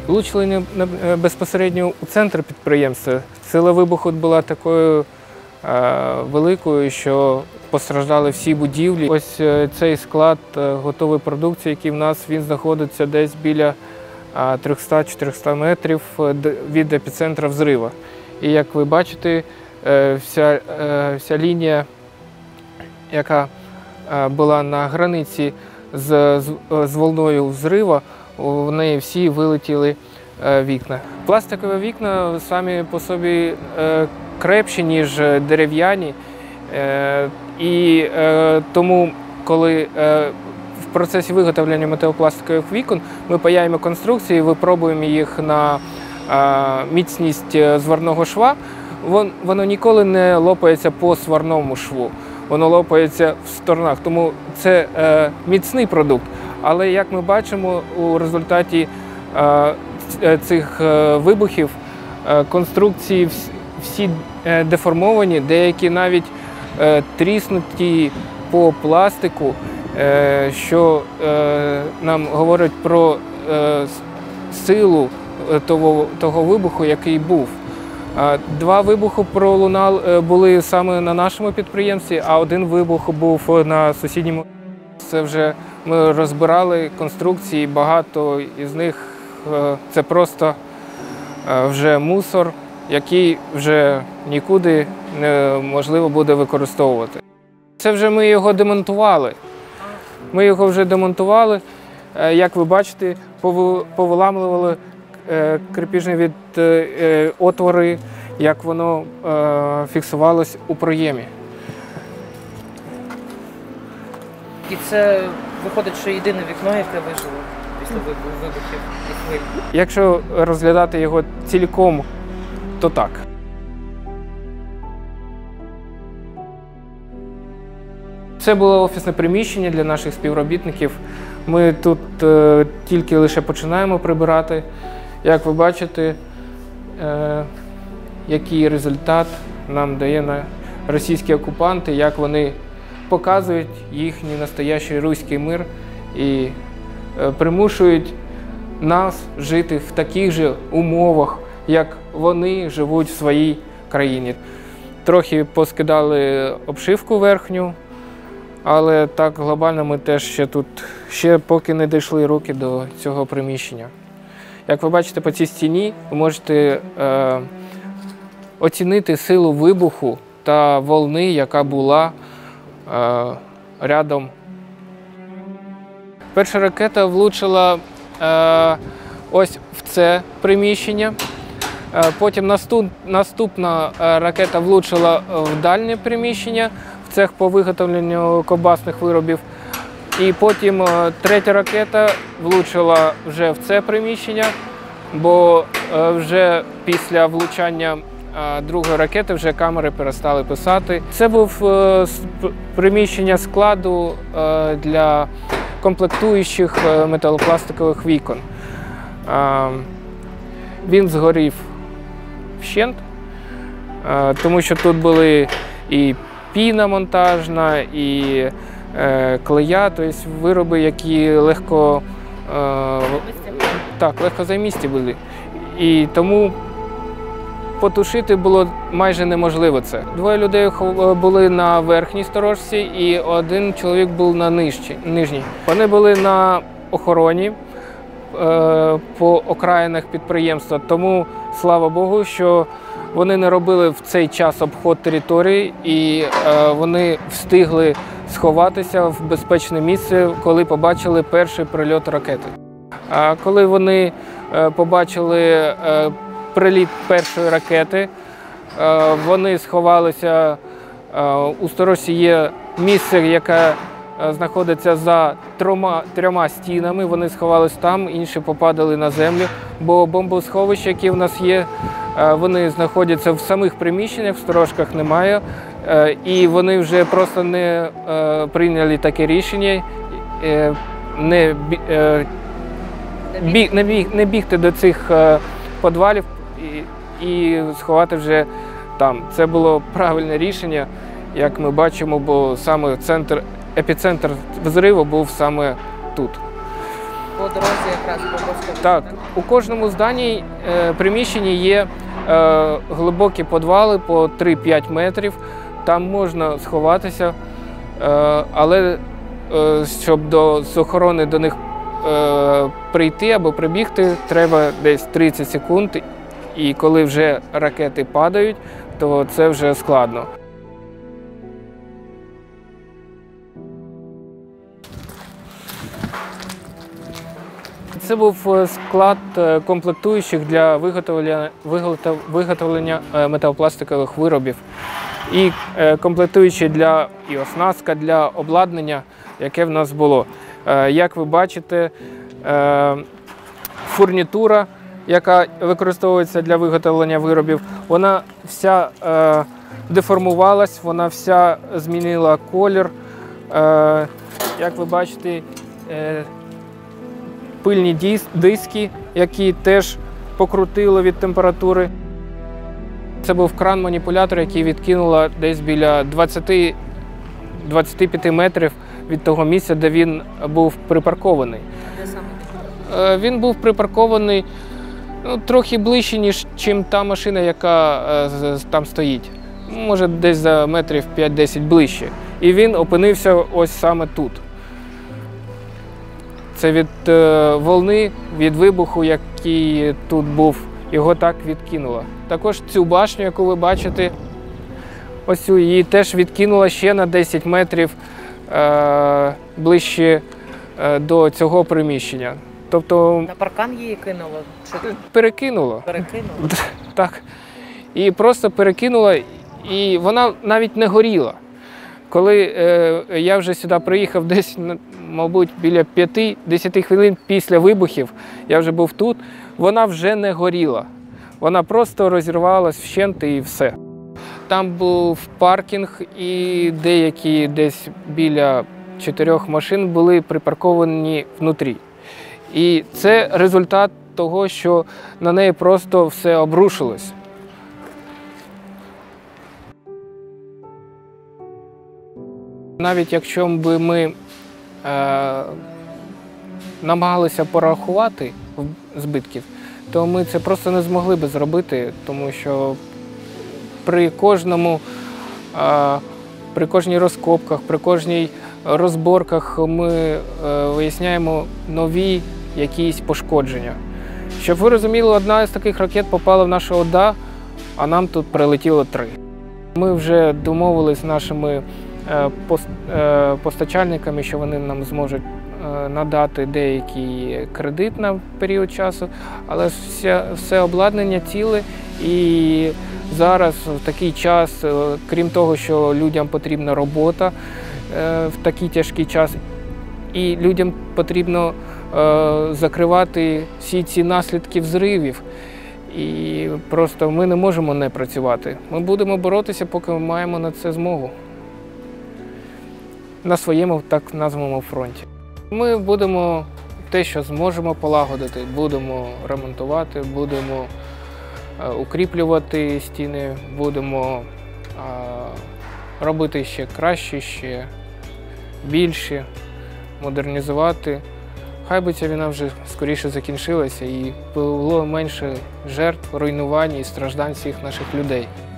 Влучили безпосередньо у центр підприємства. Сила вибуху була такою великою, що постраждали всі будівлі. Ось цей склад готової продукції, який в нас, він знаходиться десь біля 300-400 метрів від епіцентра взриву. І як ви бачите, вся лінія, яка була на границі з волною взриву, в неї всі вилетіли вікна. Пластикові вікна самі по собі крепші, ніж дерев'яні. І тому, коли в процесі виготовлення металопластикових вікон ми паяємо конструкції, випробуємо їх на міцність зварного шва, воно ніколи не лопається по сварному шву, воно лопається в сторонах, тому це міцний продукт. Але, як ми бачимо, у результаті цих вибухів конструкції всі деформовані, деякі навіть тріснуті по пластику, що нам говорить про силу того вибуху, який був. Два вибухи були саме на нашому підприємстві, а один вибух був на сусідньому. Це вже ми розбирали конструкції, багато із них це просто вже мусор, який вже нікуди неможливо буде використовувати. Це вже ми його демонтували. Ми його вже демонтували, як ви бачите, повиламували крепіжні отвори, як воно фіксувалось у проємі. І це виходить, що єдине вікно, яке вижило після вибухів і хвиль. Якщо розглядати його цілком, то так. Це було офісне приміщення для наших співробітників. Ми тут тільки лише починаємо прибирати. Як ви бачите, який результат нам дає російські окупанти, як вони показують їхній настоящий руський мир і примушують нас жити в таких же умовах, як вони живуть в своїй країні. Трохи поскидали обшивку верхню, але так глобально ми теж ще поки не дійшли руки до цього приміщення. Як ви бачите по цій стіні, ви можете оцінити силу вибуху та волни, яка була рядом. Перша ракета влучила ось в це приміщення, потім наступна ракета влучила в дальнє приміщення, в цех по виготовленню ковбасних виробів. І потім третя ракета влучила вже в це приміщення, бо вже після влучання другої ракети вже камери перестали писати. Це був приміщення складу для комплектуючих металопластикових вікон. Він згорів вщент, тому що тут були і піна монтажна, і клея, тобто вироби, які легкозаймисті були. І тому потушити було майже неможливо це. Двоє людей були на верхній сторожці і один чоловік був на нижній. Вони були на охороні по окраїнах підприємства, тому слава Богу, що вони не робили в цей час обход території і вони встигли сховатися в безпечне місце, коли побачили перший прильот ракети. А коли вони побачили приліт першої ракети, вони сховалися. У сторожці є місце, яке знаходиться за трьома стінами, вони сховалися там, інші попадали на землю, бо бомбосховища, які в нас є, вони знаходяться в самих приміщеннях, в сторожках немає, і вони вже просто не прийняли таке рішення не бігти до цих підвалів і сховати вже там. Це було правильне рішення, як ми бачимо, бо саме епіцентр взриву був саме тут. по дорозі якраз по мосту. Так, у кожному зданні, приміщенні є глибокі підвали по 3-5 метрів. Там можна сховатися, але щоб з охорони до них прийти або прибігти, треба десь 30 секунд. І коли вже ракети падають, то це вже складно. Це був склад комплектуючих для виготовлення металопластикових виробів. І комплектуючі і оснастка для обладнання, яке в нас було. Як ви бачите, фурнітура, яка використовується для виготовлення виробів, вона вся деформувалась, вона вся змінила колір. Як ви бачите, пильні диски, які теж покрутило від температури. Це був кран-маніпулятор, який відкинуло десь біля 20-25 метрів від того місця, де він був припаркований. Де саме? Він був припаркований трохи ближче, ніж та машина, яка там стоїть. Може, десь за метрів 5-10 ближче. І він опинився ось саме тут. Це від волни, від вибуху, який тут був, його так відкинуло. Також цю башню, яку ви бачите, ось цю, її теж відкинуло ще на 10 метрів ближче до цього приміщення. Тобто На паркан її кинуло? перекинуло. Перекинуло? Так. І просто перекинуло, і вона навіть не горіла. Коли я вже сюди приїхав десь, мабуть, біля 5-10 хвилин після вибухів, я вже був тут, вона вже не горіла. Вона просто розірвалась вщент і все. Там був паркінг, і деякі десь біля 4 машин були припарковані внутрі. І це результат того, що на неї просто все обрушилось. Навіть якщо б ми намагалися порахувати збитків, то ми це просто не змогли би зробити, тому що при кожній розкопках, при кожній розборках ми виясняємо нові якісь пошкодження. Щоб ви розуміли, одна з таких ракет попала в нашу ОДА, а нам тут прилетіло 3. Ми вже домовились з нашими постачальниками, що вони нам зможуть надати деякий кредит на період часу, але все обладнання ціле. І зараз в такий час, крім того, що людям потрібна робота в такий тяжкий час, і людям потрібно закривати всі ці наслідки взривів. І просто ми не можемо не працювати. Ми будемо боротися, поки ми маємо на це змогу. На своєму, так названому, фронті. Ми будемо те, що зможемо полагодити, будемо ремонтувати, будемо укріплювати стіни, будемо робити ще краще, ще більше, модернізувати. Хай би ця війна вже скоріше закінчилася і було менше жертв, руйнувань і страждань всіх наших людей.